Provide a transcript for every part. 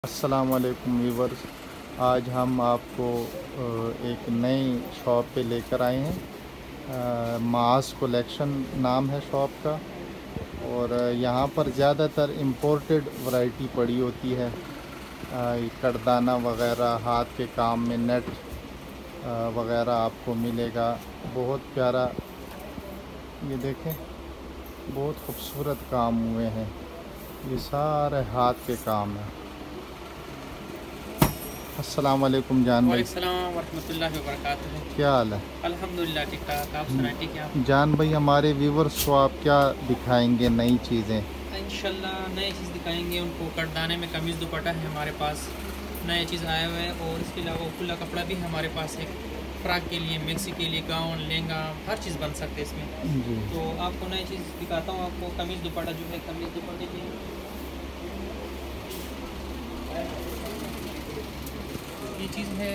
अस्सलाम वालेकुम व्यूवर्स। आज हम आपको एक नई शॉप पे लेकर आए हैं। मास कलेक्शन नाम है शॉप का। और यहाँ पर ज़्यादातर इम्पोर्टेड वैरायटी पड़ी होती है। कड़दाना वगैरह, हाथ के काम में नेट वगैरह आपको मिलेगा। बहुत प्यारा, ये देखें, बहुत खूबसूरत काम हुए हैं। ये सारे हाथ के काम हैं। अस्सलाम वालेकुम जान भाई। वालेकुम वरहमतुल्लाहि वबरकातुहू। क्या हाल है? अल्हम्दुलिल्लाह ठीक ठाक। आप सुनाए ठीक है आप? जान भाई, हमारे व्यूवर्स को आप क्या दिखाएंगे नई चीज़ें? इंशाल्लाह नई चीज़ दिखाएंगे उनको। कटदाने में कमीज़ दुपट्टा है हमारे पास, नया चीज़ आया हुआ है। और इसके अलावा खुला कपड़ा भी है हमारे पास है। फ्रॉक के लिए, मिक्सी के लिए, गाउन, लहंगा, हर चीज़ बन सकते हैं इसमें। जी तो आपको नई चीज़ दिखाता हूँ। आपको कमीज़ दुपट्टा जो है, कमीज़ दुपट्टे की ये चीज़ है।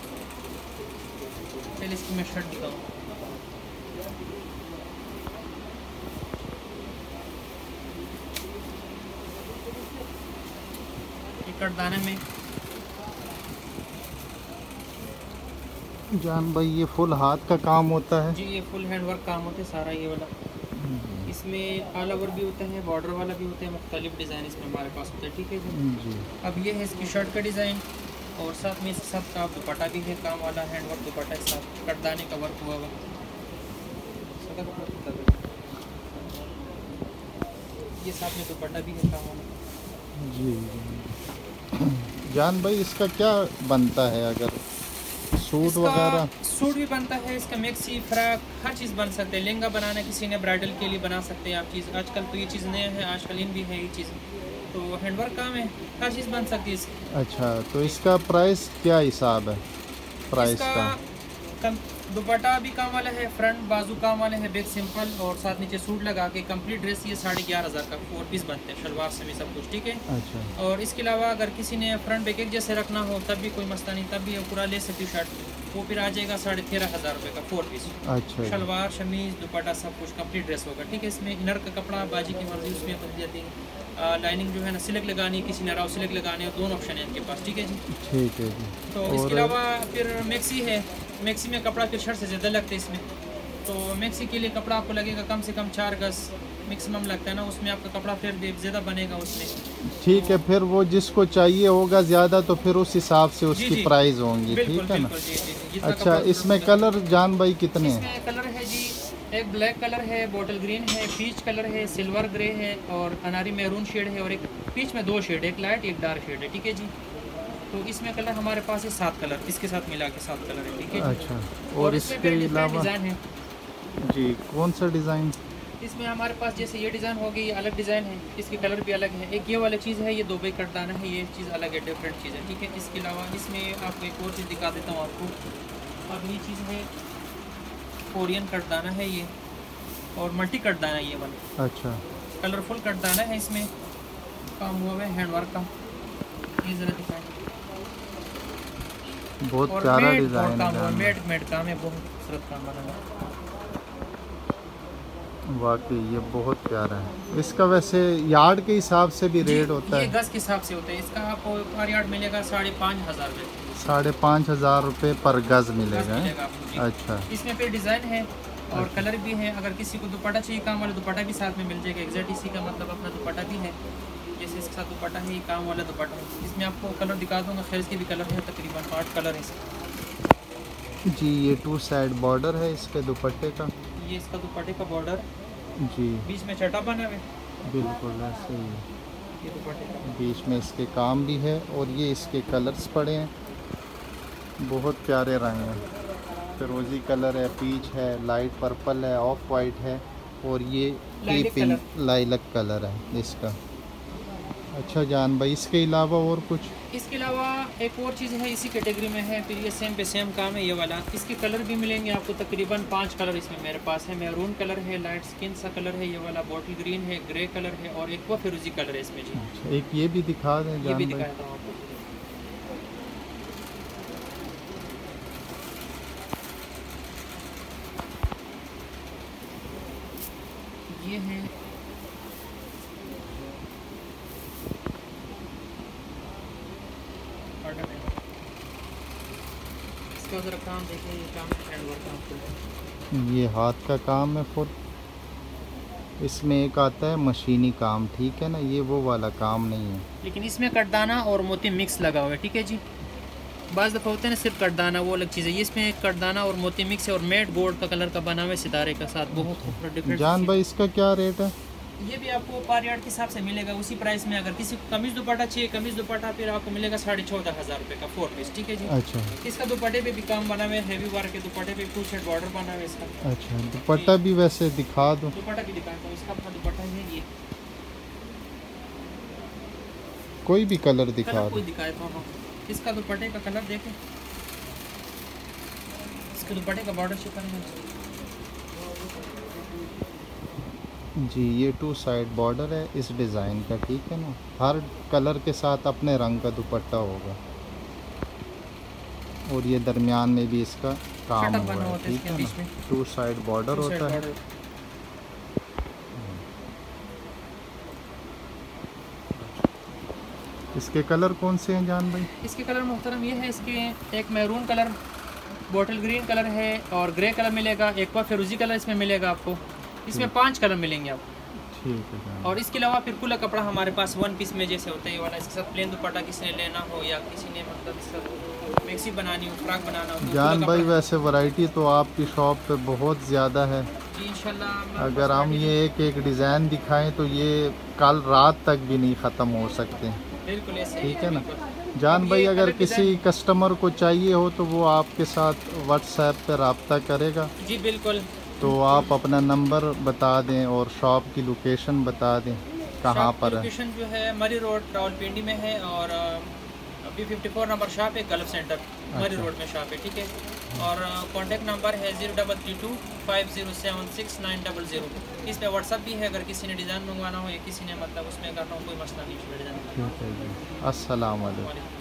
पहले इसकी मैं शर्ट दिखाऊँ। ये कटदाने में जान भाई, ये फुल हाथ का काम होता है? जी, ये फुल हैंड वर्क काम होता है सारा ये वाला। इसमें ऑल ओवर भी होता है, बॉर्डर वाला भी होता है, मुख्तलिफ डिज़ाइन इसमें हमारे पास होता है। ठीक है जी। जी अब ये है इसकी शर्ट का डिज़ाइन। और साथ में इसके साथ का दुपट्टा भी है, काम वाला हैंड वर्क दुपट्टा के साथ कटदाने का वर्क हुआ हुआ। ये साथ में दुपट्टा भी है काम वाला। जी जान भाई, इसका क्या बनता है? अगर सूट इसका वगैरह? सूट भी बनता है, इसका मैक्सी, फ्रॉक, हर चीज़ बन सकते हैं। लहंगा बनाना किसी ने ब्राइडल के लिए बना सकते हैं आप चीज़। आजकल तो ये चीज़ नया है, आजकल इन भी है ये चीज़। तो हैंडवर्क काम है, हर चीज़ बन सकती है इसकी। अच्छा, तो इसका प्राइस क्या हिसाब है प्राइस इसका का? दुपट्टा भी काम वाला है, फ्रंट बाजू काम वाला है, बैक सिंपल और साथ नीचे सूट लगा के कंप्लीट ड्रेस ये 11,500 का 4 पीस बनते हैं, शलवार से भी सब कुछ। ठीक है। अच्छा और इसके अलावा अगर किसी ने फ्रंट बैक एक जैसे रखना हो तब भी कोई मसला नहीं, तब भी पूरा ले सकती शर्ट। वो फिर आ जाएगा 13,500 रुपये का 4 पीस। अच्छा जी। शलवार, शमीज़, दुपट्टा सब कुछ कंप्लीट ड्रेस होगा। ठीक है। इसमें इनर का कपड़ा बाजी की मर्जी उसमें बन जाती है। लाइनिंग जो है ना सिलेक्ट लगानी, किसी ने राव सिलेक्ट लगाने हो, दोनों ऑप्शन है इनके पास। ठीक है जी। ठीक है जी। तो इसके अलावा फिर मैक्सी है। मैक्सी में कपड़ा फिर शर्ट से ज़्यादा लगता है इसमें। तो मैक्सी के लिए कपड़ा आपको लगेगा कम से कम 4 गज मैक्सिमम लगता है ना, उसमें आपका कपड़ा फिर ज़्यादा बनेगा उसमें। ठीक तो है, फिर वो जिसको चाहिए होगा ज़्यादा तो फिर उस हिसाब से जी उसकी जी प्राइस होंगी। बिल्कुल ठीक है ना? बिल्कुल जी जी जी, जितना अच्छा, कपड़ा इसमें ज़रूरत कलर जान भाई कितने होगा। हैं? इसमें कलर है जी, एक ब्लैक कलर है, बॉटल ग्रीन है, पीच कलर है, सिल्वर ग्रे है और अनारी मैरून शेड है। और एक पीच में 2 शेड, एक लाइट एक डार्क शेड है। ठीक है जी। तो इसमें कलर हमारे पास है 7 कलर, इसके साथ मिला के 7 कलर है। ठीक है जी। अच्छा, और इसमें इसके फिर डिफरेंट अलावा? डिज़ाइन है। जी, कौन सा डिज़ाइन? इसमें हमारे पास जैसे ये डिज़ाइन होगी, ये अलग डिज़ाइन है, इसके कलर भी अलग है। एक ये वाला चीज़ है, ये दुबई कटदाना है, ये चीज़ अलग है, डिफरेंट चीज़ है। ठीक है। इसके अलावा इसमें आपको एक और चीज़ दिखा देता हूँ आपको। अब ये चीज़ है, कोरियन कटदाना है ये, और मल्टी कटदाना है ये वाला। अच्छा कलरफुल कटदाना है, इसमें काम हुआ है हैंडवर्क का। ये ज़रा दिखाएँ। बहुत और प्यारा मेड और डिज़ाइन है काम हुआ, जान मेड काम है, बहुत खूबसूरत काम बना है। भाई। वाकई ये बहुत प्यारा है। इसका वैसे यार्ड के हिसाब से भी जी, रेट होता ये है? गज़ के हिसाब से होता है। इसका आपको पर यार्ड मिलेगा 5,500 रुपये। 5,500 रुपये पर गज़ गज़ मिलेगा है? मिलेगा आपको जी। अच्छा इसमें फिर डिज़ाइन है और अच्छा कलर भी है। अगर किसी को दुपट्टा चाहिए काम वाला, दुपट्टा भी साथ में मिल जाएगा। एग्जैक्ट इसी का मतलब अपना दुपट्टा भी है। जैसे इसके साथ दुपट्टा है, ये काम वाला दुपट्टा है। इसमें आपको कलर दिखा दूँगा, खैर इसके भी कलर है, तकरीबन 8 कलर है इसके। जी, ये 2 साइड बॉर्डर है इसके दुपट्टे का? ये इसका दुपट्टे का बॉर्डर, जी बीच में छटा बना है, बिल्कुल ऐसे ही। ये दुपट्टे का। बीच में इसके काम भी है और ये इसके कलर्स पड़े हैं। बहुत प्यारे रंग हैं। फिरोज़ी कलर है, पीच है, लाइट पर्पल है, ऑफ वाइट है और ये lilac pink colour. Lilac colour है इसका। अच्छा जान भाई, इसके अलावा और कुछ? इसके अलावा एक और चीज़ है, इसी कैटेगरी में है, फिर ये सेम पे सेम काम है ये वाला। इसके कलर भी मिलेंगे आपको, तकरीबन 5 कलर इसमें मेरे पास है। मैरून कलर है, लाइट स्किन सा कलर है ये वाला, बॉटल ग्रीन है, ग्रे कलर है और एक वो फिरोजी कलर है इसमें जी। अच्छा, एक ये भी दिखा दें ये भी जान भाई। दिखा देता हूँ आपको। ये है, दुपट्टा है। इसका ज़रा काम देखिए, ये काम हैंड वर्क आपको, ये हाथ का काम है फुल। इसमें एक आता है मशीनी काम, ठीक है ना, ये वो वाला काम नहीं है। लेकिन इसमें कटदाना और मोती मिक्स लगा हुआ है, ठीक है जी। बाज़ दफ़ा होते हैं ना सिर्फ कटदाना, वो अलग चीज़ है। ये इसमें कटदाना और मोती मिक्स है और मेट गोल्ड का कलर का बना हुआ है सितारे का साथ, बहुत खूबसूरत डिफरेंट। जान भाई इसका क्या रेट है? ये भी आपको पर यार्ड के हिसाब से मिलेगा उसी प्राइस में। अगर किसी को कमीज़ दुपट्टा चाहिए, कमीज़ दुपट्टा फिर आपको मिलेगा 14,500 रुपये का 4 पीस, ठीक है जी। अच्छा, इसका दुपट्टे पे भी काम बना हुआ है, हैवी वर्क के दुपट्टे पे फुल सेट बॉर्डर बना हुआ है इसका। अच्छा, दुपट्टा भी वैसे दिखा दो। दुपट्टा भी दिखाता हूँ, इसका अपना दुपट्टा है ये। कोई भी कलर दिखा कलर दो। कोई दिखाए तो हाँ, इसका दुपट्टे का कलर देखें, इसके दुपट्टे का बॉर्डर शिफॉन है जी। ये 2 साइड बॉर्डर है इस डिज़ाइन का, ठीक है ना। हर कलर के साथ अपने रंग का दुपट्टा होगा और ये दरमियान में भी इसका काम शटअप हुआ बना है, होता है ठीक इसके है बीच ना। में 2 साइड बॉर्डर होता है। इसके कलर कौन से हैं जान भाई? इसके कलर मोहतरम ये है, इसके एक maroon colour, bottle green colour है और ग्रे कलर मिलेगा, एक और फिरोजी कलर इसमें मिलेगा आपको। इसमें 5 कलर मिलेंगे आपको, ठीक है जान। और इसके अलावा फिर पूरा कपड़ा हमारे पास 1 पीस में जैसे होता है ये वाला, इसके साथ प्लेन दुपट्टा किसी ने लेना हो या किसी ने मतलब इसका मैक्सी बनानी हो, फ्रॉक बनाना हो तो जान पूरा भाई कपड़ा- वैसे वैरायटी तो आपकी शॉप पे बहुत ज़्यादा है। जी इंशाल्लाह। अगर हम ये एक डिज़ाइन दिखाएं तो ये कल रात तक भी नहीं ख़त्म हो सकते, बिल्कुल ऐसे ठीक है ना। बिल्कुल। जान अब भाई ये अगर अलग किसी डिज़ाइन- कस्टमर को चाहिए हो तो वो आपके साथ व्हाट्सएप पे रब्ता करेगा, जी बिल्कुल। तो आप अपना नंबर बता दें और शॉप की लोकेशन बता दें कहाँ शॉप की पर है। लोकेशन जो है मरी रोड रावलपिंडी में है और B54 नंबर शॉप है, गल्फ सेंटर मरी रोड में शॉप है, ठीक है। और कॉन्टैक्ट नंबर है 0332 5076 900। इस पे व्हाट्सअप भी है, अगर किसी ने डिज़ाइन मंगवाना हो या किसी ने मतलब उसमें करना हो कोई मसला नहीं है। ठीक है जी, अस्सलाम वालेकुम।